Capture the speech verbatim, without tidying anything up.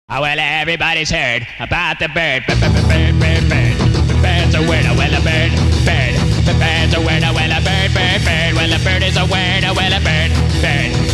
Oh, well, everybody's heard about the bird. Bird, bird, bird, bird, bird. The bird's a word, oh, well, a bird, bird. The bird's a word, oh, well, a bird, bird, bird. Well, a bird is a word, oh, well, a bird, bird.